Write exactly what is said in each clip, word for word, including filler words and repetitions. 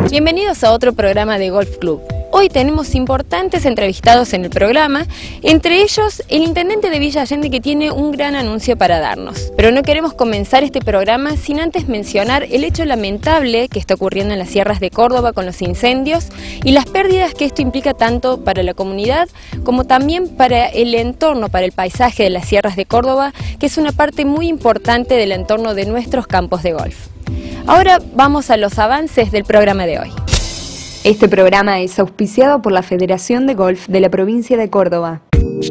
Bienvenidos a otro programa de Golf Club. Hoy tenemos importantes entrevistados en el programa, entre ellos el intendente de Villa Allende, que tiene un gran anuncio para darnos. Pero no queremos comenzar este programa sin antes mencionar el hecho lamentable que está ocurriendo en las sierras de Córdoba con los incendios y las pérdidas que esto implica tanto para la comunidad como también para el entorno, para el paisaje de las sierras de Córdoba, que es una parte muy importante del entorno de nuestros campos de golf. Ahora vamos a los avances del programa de hoy. Este programa es auspiciado por la Federación de Golf de la provincia de Córdoba.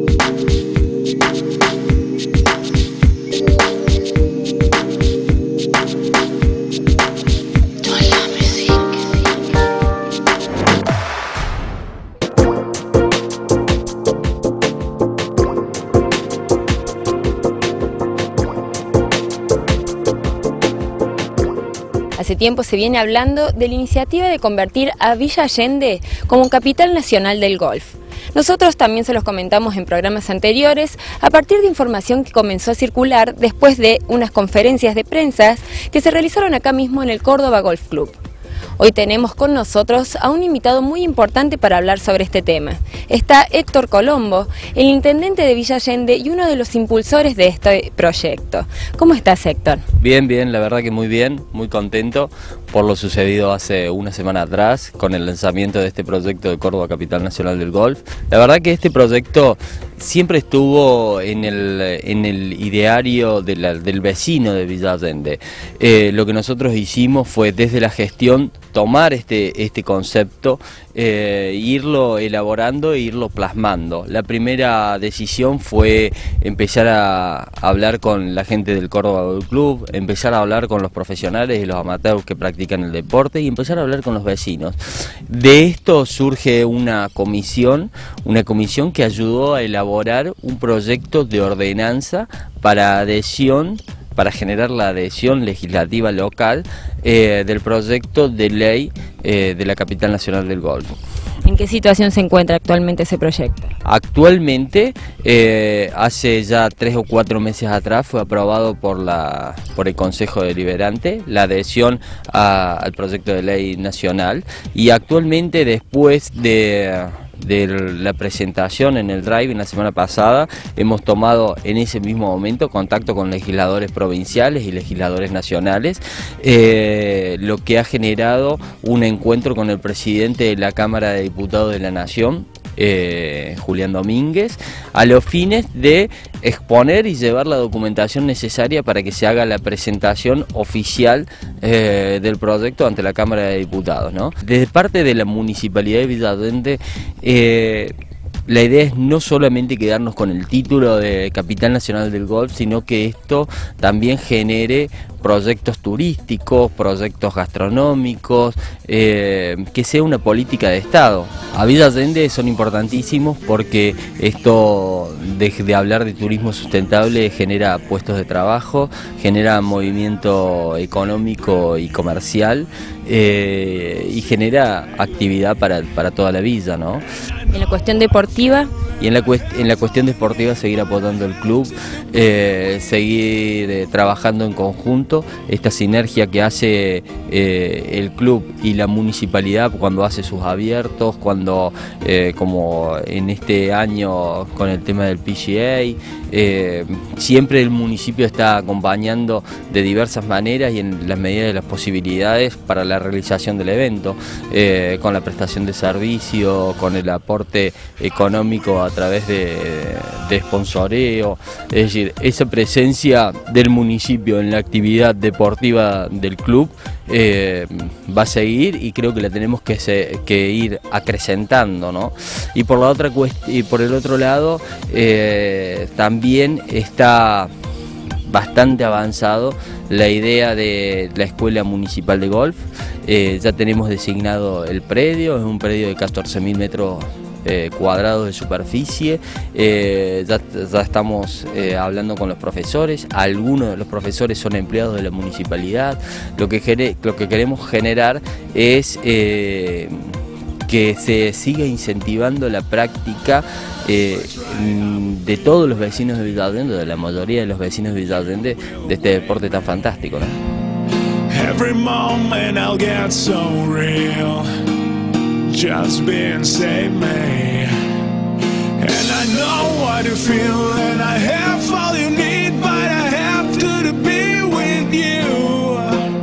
Hace tiempo se viene hablando de la iniciativa de convertir a Villa Allende como capital nacional del golf. Nosotros también se los comentamos en programas anteriores a partir de información que comenzó a circular después de unas conferencias de prensa que se realizaron acá mismo en el Córdoba Golf Club. Hoy tenemos con nosotros a un invitado muy importante para hablar sobre este tema. Está Héctor Colombo, el intendente de Villa Allende y uno de los impulsores de este proyecto. ¿Cómo estás, Héctor? Bien, bien, la verdad que muy bien, muy contento por lo sucedido hace una semana atrás con el lanzamiento de este proyecto de Córdoba Capital Nacional del Golf. La verdad que este proyecto siempre estuvo en el, en el ideario de la, del vecino de Villa Allende. Eh, lo que nosotros hicimos fue desde la gestión tomar este, este concepto, eh, irlo elaborando e irlo plasmando. La primera decisión fue empezar a hablar con la gente del Córdoba Golf Club, empezar a hablar con los profesionales y los amateurs que practican el deporte y empezar a hablar con los vecinos. De esto surge una comisión, una comisión que ayudó a elaborar un proyecto de ordenanza para adhesión para generar la adhesión legislativa local eh, del proyecto de ley eh, de la Capital Nacional del Golf. ¿En qué situación se encuentra actualmente ese proyecto? Actualmente, eh, hace ya tres o cuatro meses atrás, fue aprobado por, la, por el Consejo Deliberante la adhesión a, al proyecto de ley nacional, y actualmente, después de... de la presentación en el Drive en la semana pasada, hemos tomado en ese mismo momento contacto con legisladores provinciales y legisladores nacionales, eh, lo que ha generado un encuentro con el presidente de la Cámara de Diputados de la Nación, Eh, Julián Domínguez, a los fines de exponer y llevar la documentación necesaria para que se haga la presentación oficial eh, del proyecto ante la Cámara de Diputados, ¿no? Desde parte de la Municipalidad de Villa Allende, eh, la idea es no solamente quedarnos con el título de Capital Nacional del Golf, sino que esto también genere proyectos turísticos, proyectos gastronómicos, eh, que sea una política de Estado. A Villa Allende son importantísimos porque esto de, de hablar de turismo sustentable genera puestos de trabajo, genera movimiento económico y comercial, eh, y genera actividad para, para toda la villa, ¿no? En la cuestión deportiva. Y en la, en la cuestión deportiva, seguir apoyando el club, eh, seguir eh, trabajando en conjunto, esta sinergia que hace eh, el club y la municipalidad cuando hace sus abiertos, cuando, eh, como en este año con el tema del P G A, eh, siempre el municipio está acompañando de diversas maneras y en las medidas de las posibilidades para la realización del evento, eh, con la prestación de servicio, con el aporte económico a través de, de sponsoreo. Es decir, esa presencia del municipio en la actividad deportiva del club eh, va a seguir, y creo que la tenemos que, se, que ir acrecentando, ¿no? Y por la otra y por el otro lado, eh, también está bastante avanzado la idea de la Escuela Municipal de Golf. Eh, ya tenemos designado el predio, es un predio de catorce mil metros Eh, cuadrados de superficie. eh, ya, ya estamos eh, hablando con los profesores, algunos de los profesores son empleados de la municipalidad. Lo que, lo que queremos generar es eh, que se siga incentivando la práctica eh, de todos los vecinos de Villa Allende, de la mayoría de los vecinos de Villa Allende, de este deporte tan fantástico, ¿no? Every moment I'll get so real, just being save me. And I know what you feel, and I have all you need, but I have to, to be with you.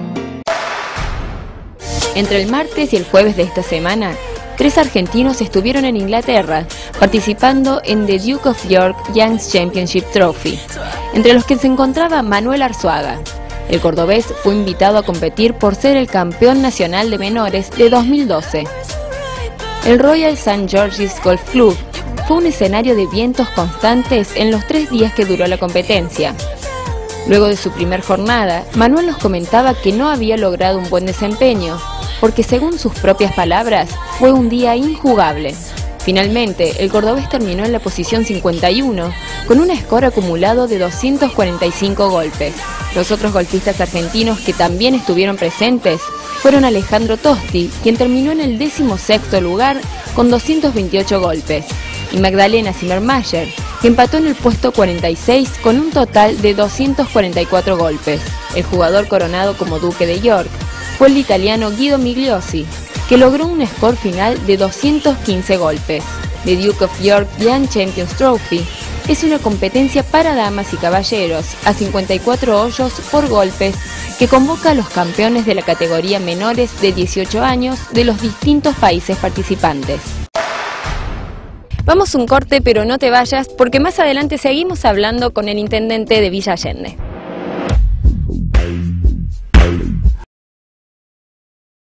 Entre el martes y el jueves de esta semana, tres argentinos estuvieron en Inglaterra participando en The Duke of York Young Championship Trophy, entre los que se encontraba Manuel Arzuaga. El cordobés fue invitado a competir por ser el campeón nacional de menores de dos mil doce. El Royal Saint George's Golf Club fue un escenario de vientos constantes en los tres días que duró la competencia. Luego de su primer jornada, Manuel nos comentaba que no había logrado un buen desempeño, porque según sus propias palabras, fue un día injugable. Finalmente, el cordobés terminó en la posición cincuenta y uno, con un score acumulado de doscientos cuarenta y cinco golpes. Los otros golfistas argentinos que también estuvieron presentes fueron Alejandro Tosti, quien terminó en el decimosexto lugar con doscientos veintiocho golpes, y Magdalena Zimmermayer, que empató en el puesto cuarenta y seis con un total de doscientos cuarenta y cuatro golpes. El jugador coronado como Duque de York fue el italiano Guido Migliosi, que logró un score final de doscientos quince golpes. The Duke of York Young Champions Trophy es una competencia para damas y caballeros a cincuenta y cuatro hoyos por golpes que convoca a los campeones de la categoría menores de dieciocho años de los distintos países participantes. Vamos un corte, pero no te vayas, porque más adelante seguimos hablando con el intendente de Villa Allende.